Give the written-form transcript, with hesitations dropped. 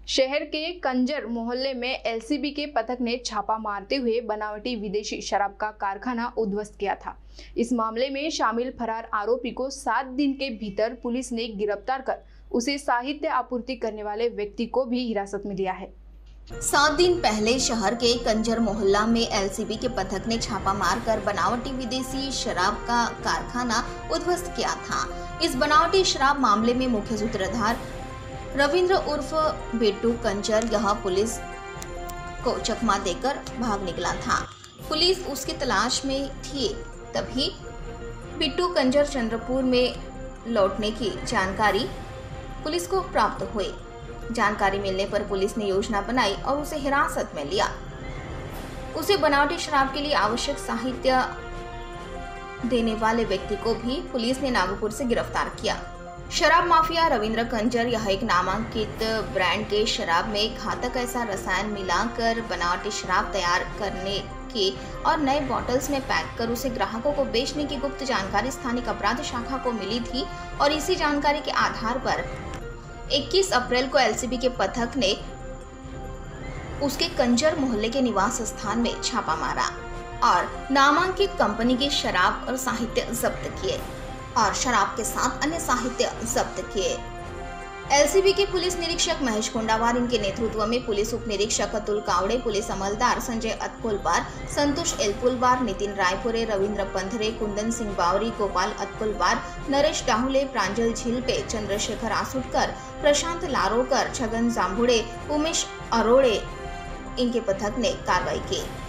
शहर के कंजर मोहल्ले में एलसीबी के पथक ने छापा मारते हुए बनावटी विदेशी शराब का कारखाना उद्ध्वस्त किया था। इस मामले में शामिल फरार आरोपी को 7 दिन के भीतर पुलिस ने गिरफ्तार कर उसे साहित्य आपूर्ति करने वाले व्यक्ति को भी हिरासत में लिया है। 7 दिन पहले शहर के कंजर मोहल्ला में एलसीबी के पथक ने छापा मारकर बनावटी विदेशी शराब का कारखाना उद्ध्वस्त किया था। इस बनावटी शराब मामले में मुख्य सूत्रधार रविंद्र उर्फ बिट्टू कंजर यह पुलिस को चकमा देकर भाग निकला था। पुलिस उसकी तलाश में थी, तभी बिट्टू कंजर चंद्रपुर में लौटने की जानकारी पुलिस को प्राप्त हुई। जानकारी मिलने पर पुलिस ने योजना बनाई और उसे हिरासत में लिया। उसे बनावटी शराब के लिए आवश्यक साहित्य देने वाले व्यक्ति को भी पुलिस ने नागपुर से गिरफ्तार किया। शराब माफिया रविंद्र कंजर यह एक नामांकित ब्रांड के शराब में घातक ऐसा रसायन मिलाकर बनावटी शराब तैयार करने की और नए बॉटल्स में पैक कर उसे ग्राहकों को बेचने की गुप्त जानकारी स्थानिक अपराध शाखा को मिली थी और इसी जानकारी के आधार पर 21 अप्रैल को एलसीबी के पथक ने उसके कंजर मोहल्ले के निवास स्थान में छापा मारा और नामांकित कंपनी की शराब और साहित्य जब्त किए और शराब के साथ अन्य साहित्य जब्त किए। एलसीबी के पुलिस निरीक्षक महेश कोंडावार इनके नेतृत्व में पुलिस उप निरीक्षक अतुल कावड़े, पुलिस अमलदार संजय अतकुलवार, संतोष एलपुलवार, नितिन रायपुरे, रविंद्र पंथरे, कुंदन सिंह बावरी, गोपाल अतकुलवार, नरेश डाहुले, प्रांजल झिलपे, चंद्रशेखर आसुटकर, प्रशांत लारोकर, छगन जांभुड़े, उमेश अरोड़े इनके पथक ने कार्रवाई की।